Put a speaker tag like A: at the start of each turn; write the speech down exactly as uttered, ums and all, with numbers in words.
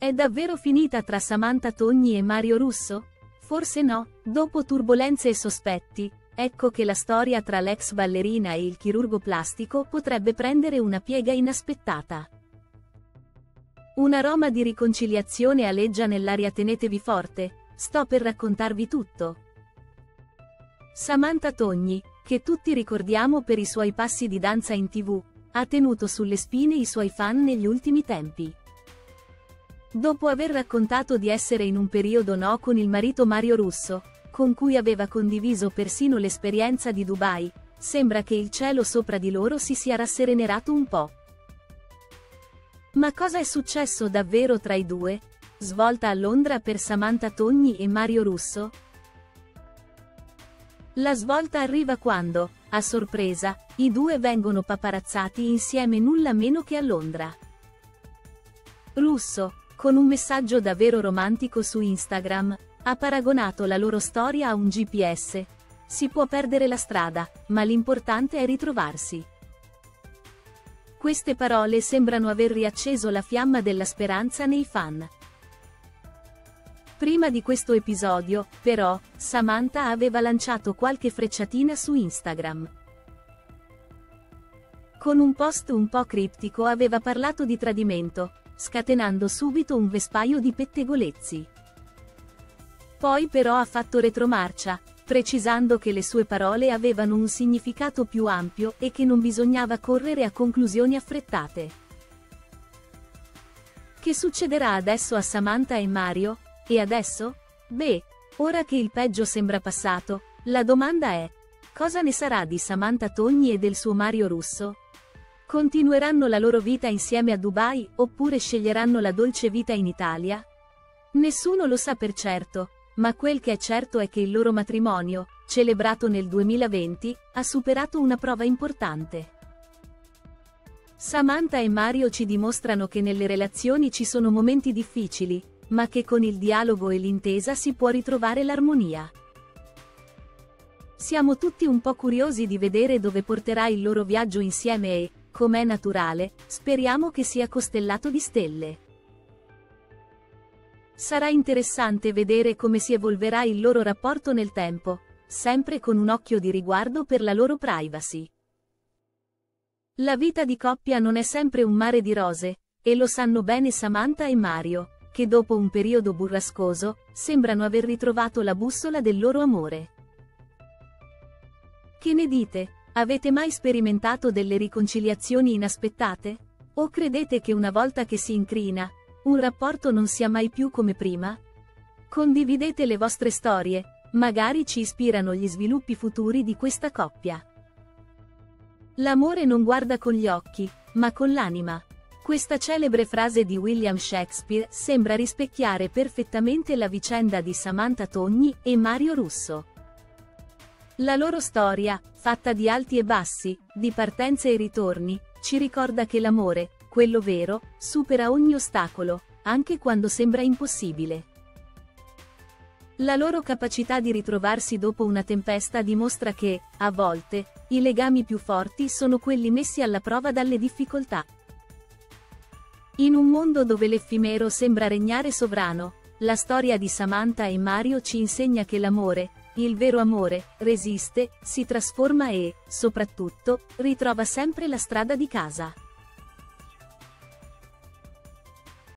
A: È davvero finita tra Samantha Togni e Mario Russo? Forse no, dopo turbolenze e sospetti, ecco che la storia tra l'ex ballerina e il chirurgo plastico potrebbe prendere una piega inaspettata. Un aroma di riconciliazione aleggia nell'aria, tenetevi forte, sto per raccontarvi tutto. Samantha Togni, che tutti ricordiamo per i suoi passi di danza in tivù, ha tenuto sulle spine i suoi fan negli ultimi tempi. Dopo aver raccontato di essere in un periodo no con il marito Mario Russo, con cui aveva condiviso persino l'esperienza di Dubai, sembra che il cielo sopra di loro si sia rasserenato un po'. Ma cosa è successo davvero tra i due? Svolta a Londra per Samantha Togni e Mario Russo? La svolta arriva quando, a sorpresa, i due vengono paparazzati insieme nulla meno che a Londra. Russo, con un messaggio davvero romantico su Instagram, ha paragonato la loro storia a un G P S. Si può perdere la strada, ma l'importante è ritrovarsi. Queste parole sembrano aver riacceso la fiamma della speranza nei fan. Prima di questo episodio, però, Samantha aveva lanciato qualche frecciatina su Instagram. Con un post un po' criptico aveva parlato di tradimento, scatenando subito un vespaio di pettegolezzi. Poi però ha fatto retromarcia, precisando che le sue parole avevano un significato più ampio e che non bisognava correre a conclusioni affrettate. Che succederà adesso a Samantha e Mario? E adesso? Beh, ora che il peggio sembra passato, la domanda è: cosa ne sarà di Samantha Togni e del suo Mario Russo? Continueranno la loro vita insieme a Dubai, oppure sceglieranno la dolce vita in Italia? Nessuno lo sa per certo, ma quel che è certo è che il loro matrimonio, celebrato nel duemilaventi, ha superato una prova importante. Samantha e Mario ci dimostrano che nelle relazioni ci sono momenti difficili, ma che con il dialogo e l'intesa si può ritrovare l'armonia. Siamo tutti un po' curiosi di vedere dove porterà il loro viaggio insieme e, com'è naturale, speriamo che sia costellato di stelle. Sarà interessante vedere come si evolverà il loro rapporto nel tempo, sempre con un occhio di riguardo per la loro privacy. La vita di coppia non è sempre un mare di rose, e lo sanno bene Samantha e Mario, che dopo un periodo burrascoso, sembrano aver ritrovato la bussola del loro amore. Che ne dite? Avete mai sperimentato delle riconciliazioni inaspettate? O credete che una volta che si incrina, un rapporto non sia mai più come prima? Condividete le vostre storie, magari ci ispirano gli sviluppi futuri di questa coppia. L'amore non guarda con gli occhi, ma con l'anima. Questa celebre frase di William Shakespeare sembra rispecchiare perfettamente la vicenda di Samantha Togni e Mario Russo. La loro storia, fatta di alti e bassi, di partenze e ritorni, ci ricorda che l'amore, quello vero, supera ogni ostacolo, anche quando sembra impossibile. La loro capacità di ritrovarsi dopo una tempesta dimostra che, a volte, i legami più forti sono quelli messi alla prova dalle difficoltà. In un mondo dove l'effimero sembra regnare sovrano, la storia di Samantha e Mario ci insegna che l'amore, il vero amore, resiste, si trasforma e, soprattutto, ritrova sempre la strada di casa.